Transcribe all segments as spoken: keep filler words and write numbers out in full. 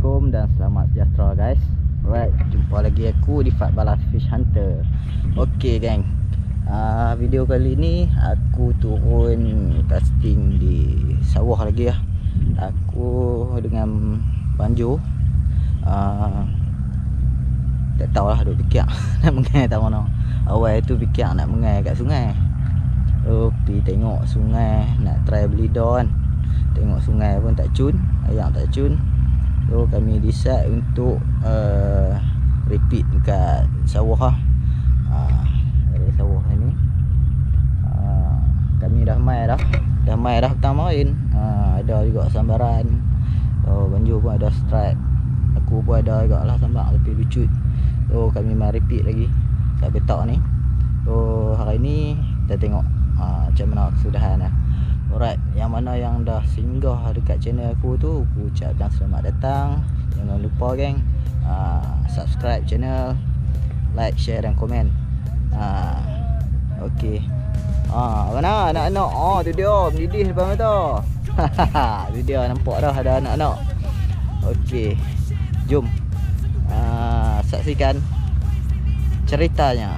Assalamualaikum dan selamat sejahtera guys. Alright, jumpa lagi aku di Fat Balas Fish Hunter. Okey gang, uh, video kali ni aku turun casting di sawah lagi lah. Aku dengan Banjo uh, tak tahulah duk fikir nak mengai tak mana. Awal tu fikir nak mengai kat sungai. Oh, pergi tengok sungai, nak try beli don. Tengok sungai pun tak cun, ayam tak cun. So kami decide untuk uh, repeat dekat sawah lah. uh, Dari sawah ni uh, kami dah mai dah Dah mai dah petang main. uh, Ada juga sambaran. So Banjo pun ada strike. Aku pun ada juga lah sambak lebih lucut. So kami mai repeat lagi kat betak ni. So hari ni kita tengok uh, macam mana kesudahan lah. Alright, yang mana yang dah singgah dekat channel aku tu, aku ucapkan selamat datang. Jangan lupa geng, uh, subscribe channel, like, share dan komen. uh, Okey. Ah, mana anak-anak? Oh tu dia mendidih depan mata. Tu dia, nampak dah ada anak-anak. Okey, jom uh, saksikan ceritanya.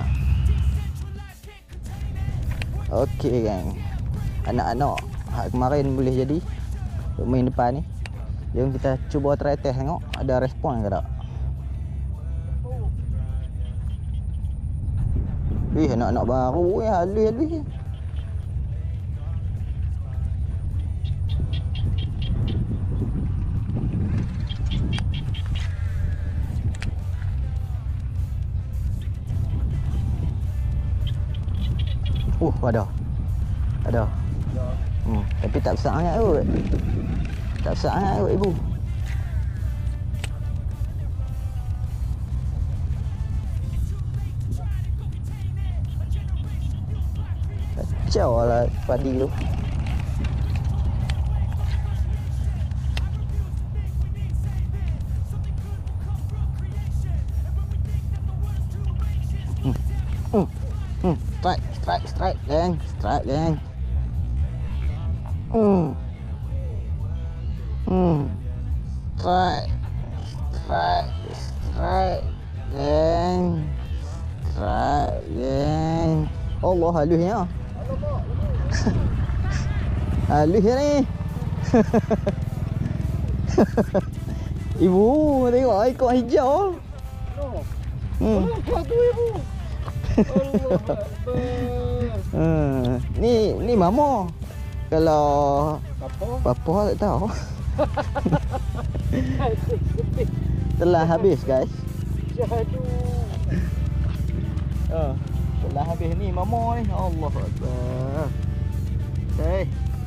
Okey geng, anak-anak hak kemarin boleh jadi untuk main depan ni. Jom kita cuba try test, tengok ada respon ke tak. Eh, anak-anak baru ya, halus-halus. Uh, ada. Ada. Hmm, tapi tak besar sangat kot. Tak besar sangat kot ibu. Kacau lah padi tu. Hmm. Hmm. Hmm. Strike, strike, strike geng. Strike geng. Hmm. Hmm. Strike. Strike. Strike. Geng. Strike. Geng. Allah, halusnya. Halusnya ni. Ibu, tengok ekor hijau. Hmm. Kau tu ibu. Allah Akbar. Hmm. Ni, ni mama. Kalau Apa? papa tak tahu. Telah habis guys. Syahadu. Oh, telah habis ni mama ni. Allah Akbar. Hey.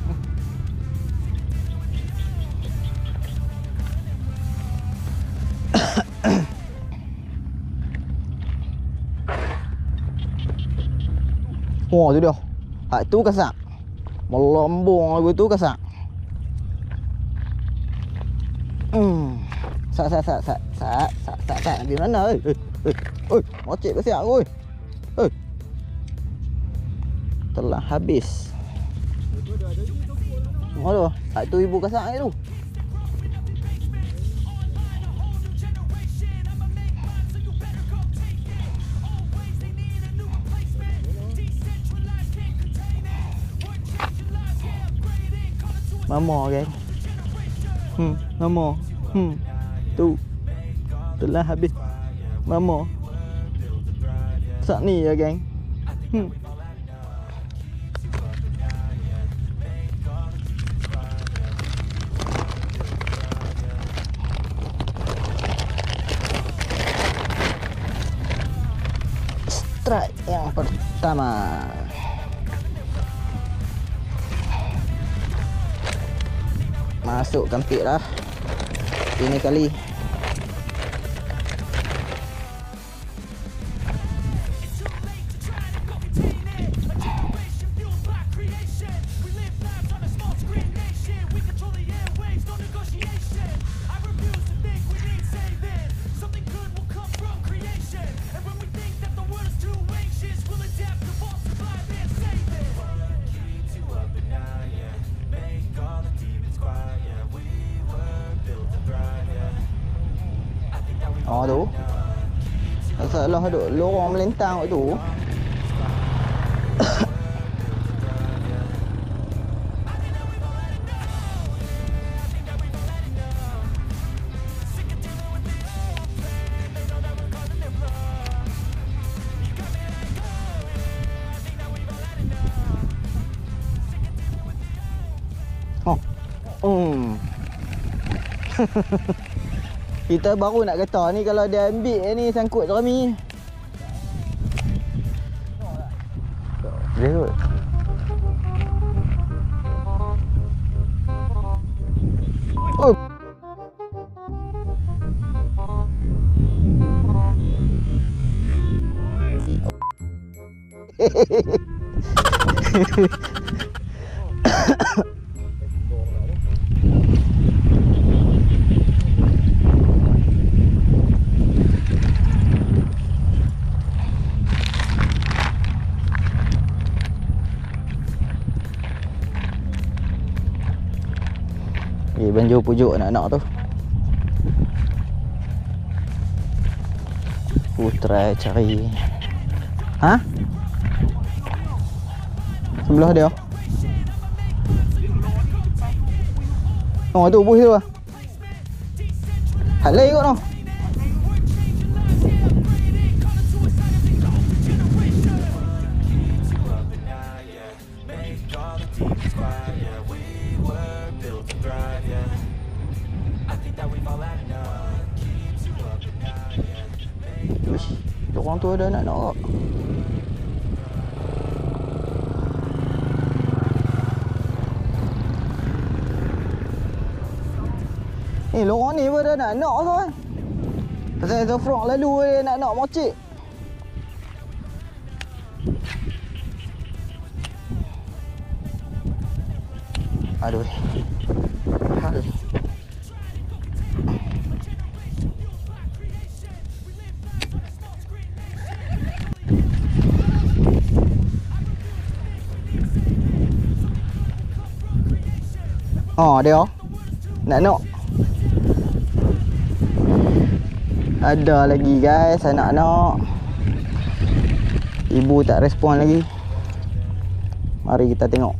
Wah tu dia. Hak tu kasak. Melombong lagu tu kasak. Hmm. Sat sat sat sat sat sat sat sat di mana oi? Eh, oi, mocek ke siap oi. Eh. Telah habis. Semua tu. Hak tu ibu kasak ni tu. Mama kan. Hmm, mama. Hmm. Tu. Telah habis. Mama. Sak ni ya geng. Hmm. Strike yang pertama. Masuk kampit lah ini kali. Oh tu. Masalah duk lorong melintang tu. Oh. Hmm. Kita baru nak kata ni kalau dia ambil ni sangkut jerami. Dia kot. Oh. Eh, banjur pujuk anak-anak tu. Aku try cari. Ha? Sebelah dia. Oh tu buih tu ah. Halai kot noh. Uish, orang tu ada anak-anak kok. Ni lorong ni pun ada anak-anak tu kan. Pasal Zafrong lalu dia anak-anak mocik. Aduh. Hal. Oh dia nak-nak. Ada lagi guys anak-anak. Ibu tak respon lagi. Mari kita tengok.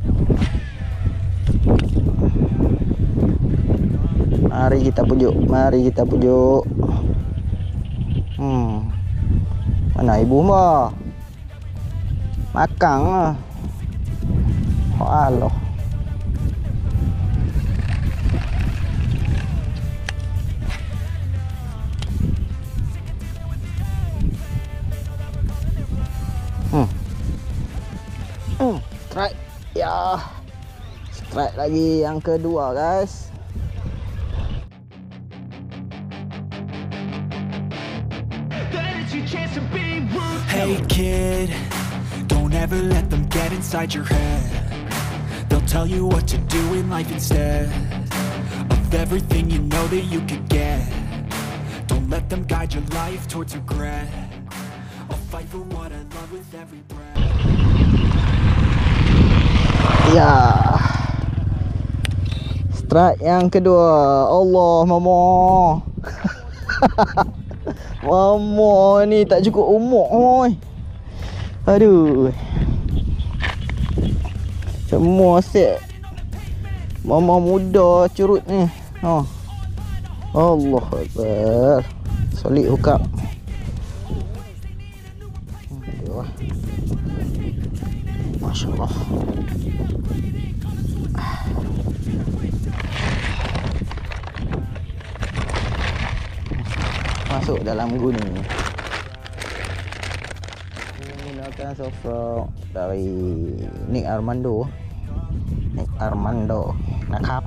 Mari kita pujuk, mari kita pujuk. Hmm. Mana ibu mbak? Makan lah. Oh Allah. Hmm. Hmm. Strike. Ya. Strike lagi yang kedua guys. Hey kid, don't ever let them get inside your head. They'll tell you what to do in life instead of everything you know that you could get. Don't let them guide your life towards regret. I'll fight for what I love with every breath. Ya. Strike yang kedua. Allah mama. Mama ni tak cukup umur oi. Aduh. Semua set. Mama muda curut ni. Ha. Allah Akbar. Solid hukap. Hmm, Masya-Allah. Masuk dalam gunung ni. Menggunakan software dari Nick Armando. Nick Armando นะครับ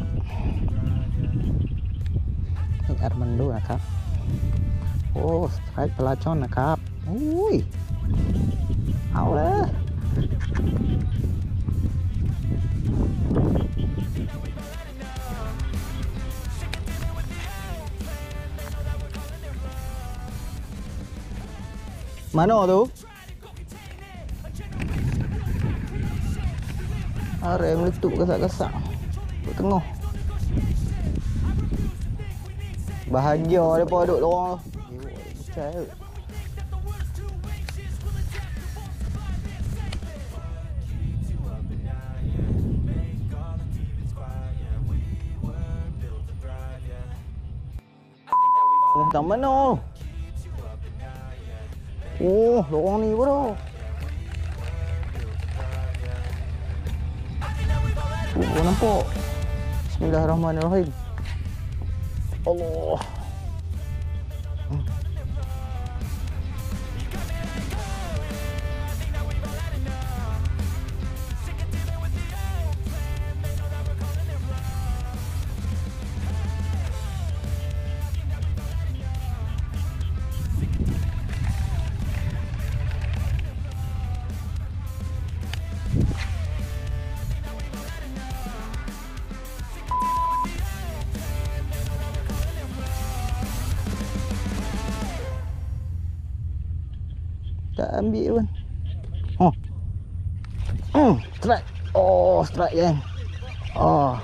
Nick Armando นะครับ โอ้สไตรค์ปลาช่อนนะครับอุ้ยเอาเลย Mana tu? Arem meletup kesak-kesak. Kat tengah. Bahagia depa duk lorong. Percaya. Oh, tak mana? Oh, lorong ni bro. Oh, nampak. Bismillahirrahmanirrahim. Allah. Tak ambil pun. Oh. Hmm, strike. Oh, strike kan. Oh.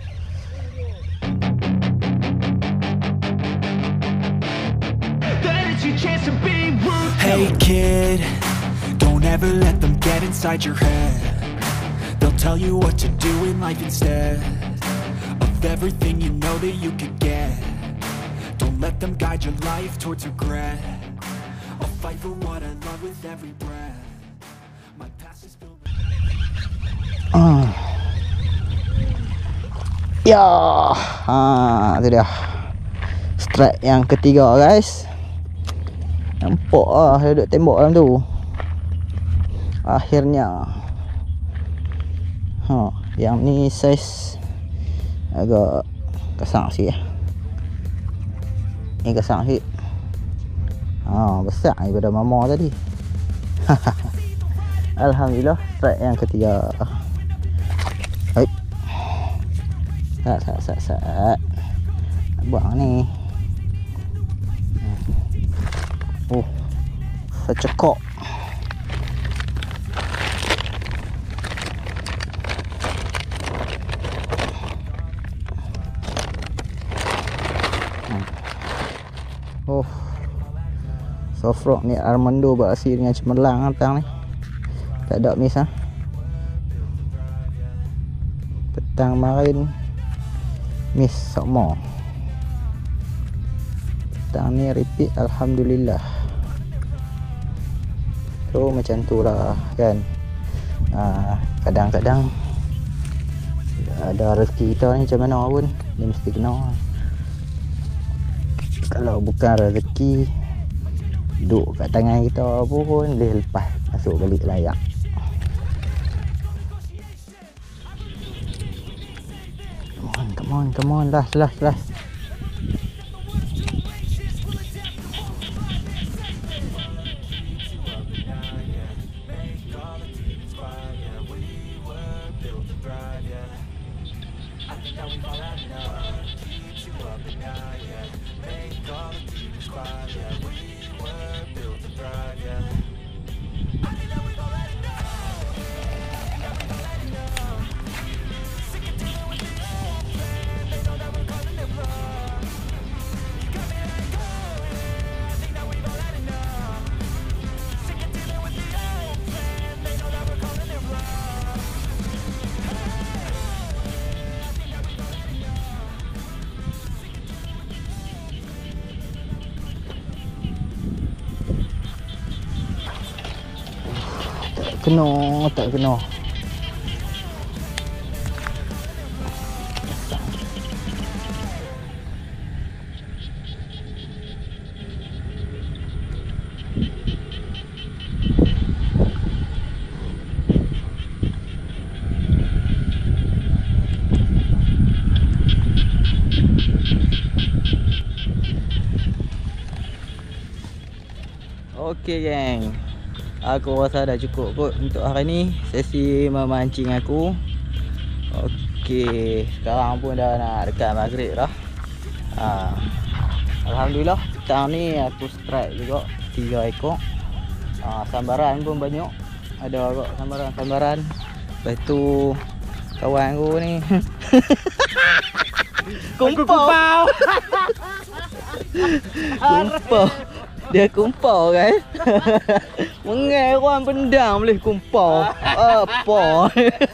Hey kid, don't ever let them get inside your head. They'll tell you what to do in life instead of everything you know that you could get. Don't let them guide your life towards regret. I'll fight for what I love with every breath. My past is filled with... Ah. Ya, ha, tu dia. Strike yang ketiga guys. Nampak ah, dia duduk tembok dalam tu. Akhirnya. Ha, yang ni saiz agak kasar sikit. Ni kasar sikit. Ha, besar daripada mama tadi. Alhamdulillah, strike yang ketiga. Baik. Sat sat sat sat. Buang ni. Oh. Secekok. Oh. Soft rock ni Armando beraksi dengan cemerlang petang ni. Tak ada miss ah. Petang kemarin miss sama. Petang ni repeat, alhamdulillah. So macam tu lah kan. Kadang-kadang ada rezeki kita ni macam mana pun dia mesti kena. Kalau bukan rezeki duduk kat tangan kita pun boleh lepas masuk balik layak. Come on, come on, come on, last, last, last. Kena, tak kena. Okey geng. Aku rasa dah cukup kot untuk hari ni sesi memancing aku. Okey, sekarang pun dah nak dekat maghrib dah. Ha. Alhamdulillah petang ni aku strike juga tiga ekor. Ha, sambaran pun banyak. Ada agak sambaran-sambaran. Lepas tu kawan aku ni kumpau. Kumpau. Dia kumpau guys. Mengai orang pendang boleh kumpau. Apa?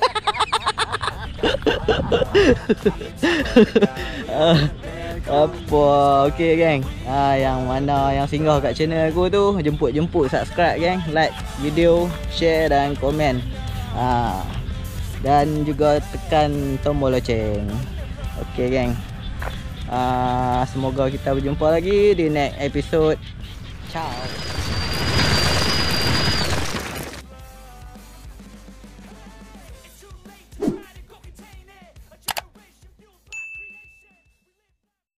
Apa? Okey geng. Ha, yang mana yang singgah kat channel aku tu, jemput-jemput subscribe geng, like video, share dan komen. Ha. Dan juga tekan tombol loceng. Okey geng. Ha, semoga kita berjumpa lagi di next episode. Ciao.